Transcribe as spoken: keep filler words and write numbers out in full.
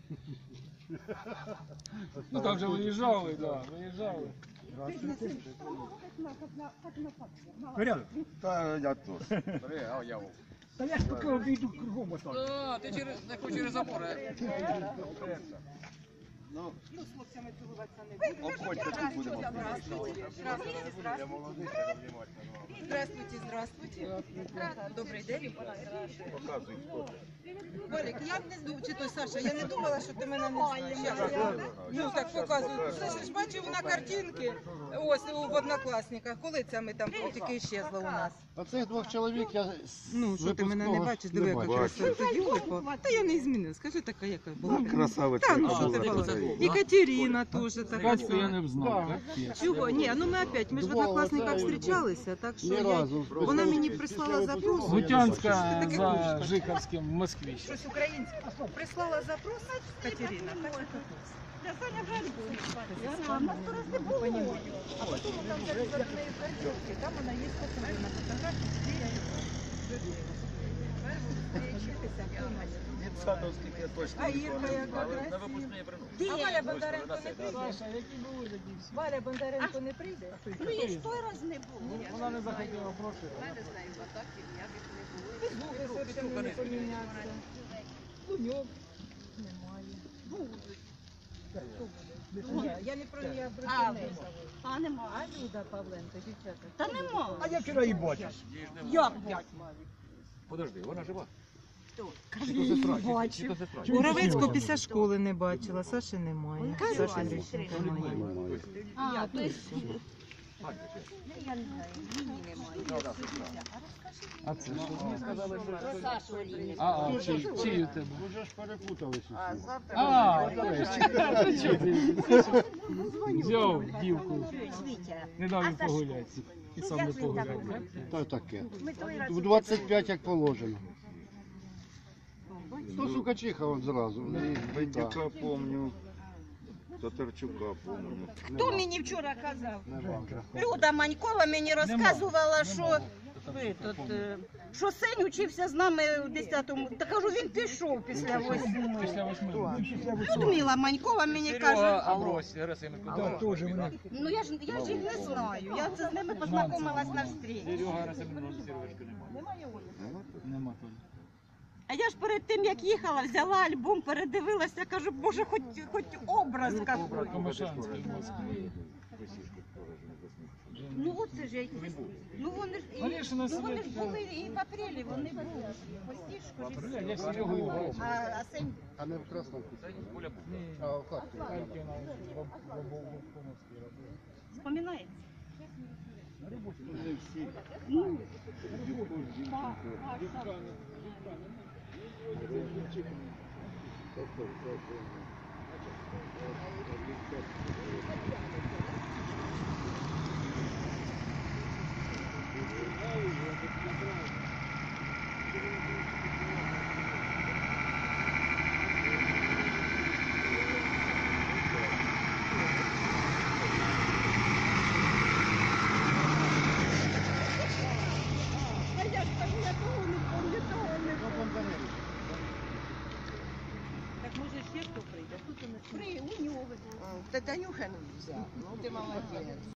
Ну там же виїжджали, да, виїжджали. Порядок? Та я тут. Бери, а я вов. Та я ж поки обійду кругом отак. А, ти через, не хочеш через забор, Ну, Ну, з хлопцями цілуватися не буду. обходьте, тут будемо. Здравствуйте. Здравствуйте. Здравствуйте. Здравствуйте. Здравствуйте. Добрий день. Показуй, хто ти. Валік, я б не думала, чи той Саша, я не думала, що ти мене не знаєш. Я- я- Ну так показую. Це ж бачив на картинки, ось в однокласниках. Коли це ми там тільки іщезла у нас? А цих двох чоловік я з Ну, що ти мене не випускного бачиш, диви, яка бачу. краса. Тоді Юлика. Та я не змінила, скажи така, яка була. Красавиця. Та ну, яка що ти була була? тоді. І Катерина теж така. Катьку я не знав. Чого? Ні, ну ми опять, ми ж в Два однокласниках оце- зустрічалися, так що Ні я... разу. Вона мені прислала запрос. Гутянська Таке за кружка. Жиховським в Москві. Щось українське. Прислала запрос Катерина. Так що тут. Я Саня в жаль була. А в нас то раз не було. А потім там за за нею картинки, там вона є посмотри на фотографії, де я її. Дитсадовський точно. А Ірка яка красива. А Валя Бондаренко не прийде? Саша, які були такі всі? Валя Бондаренко не прийде? Ну я ж той раз не було. Вона не захотіла прошити. Звуки зовсім не помінявся. Луньок немає. Ні, я не про я про А, неї. А нема. А Люда Павленко, дівчата. Та нема. А я вчора і бачив. Як бать? Подожди, вона жива. Кажи, не бачив. Боровецьку після школи не бачила, Саші немає. Кажу, Саша а Лещенка немає. А, то есть... Я не знаю, мені немає. А це що? Про Сашу Оліни. А, а, чий, чий у тебе? Вже ж перепуталися. А, нарешті. Чого ти? Взяв дівку. Вітя, Не дав їм погуляти. І сам не погуляв. Та таке. ми той раз... В двадцять п'ять як положено. Ну, сукачиха от зразу. Байдюка помню. Татарчука помню. Хто мені вчора казав? Люда Манькова мені розказувала, що... Ви тут, е, що син учився з нами в десятому, та кажу, він пішов після восьми. Після восьми. Людмила Манькова мені каже, Серега Аврось, Герасименко. Да, теж мене. ну я ж, я ж їх не знаю, я це з ними познайомилась на встрічі. Серега Герасименко, Сережки немає. Нема тут. А я ж перед тим, як їхала, взяла альбом, передивилася, кажу, боже, хоч, хоч образ какой. Комишанський в Москві. Ну от це ж я, ну вони ж, і, Вони ж у нас ну, вони ж є, були і в апрелі, вони були, постішку ж. Я Серегу і брав. А, а син, А не в Красному. Ні, А в Харкові. Харків на Бобовській робив. вспоминається? А я ж кажу, я того не помню, того не помню. Так може ще хто прийде? Тут у нас При, у нього. Та Танюха не взяв. Ну ти молодець.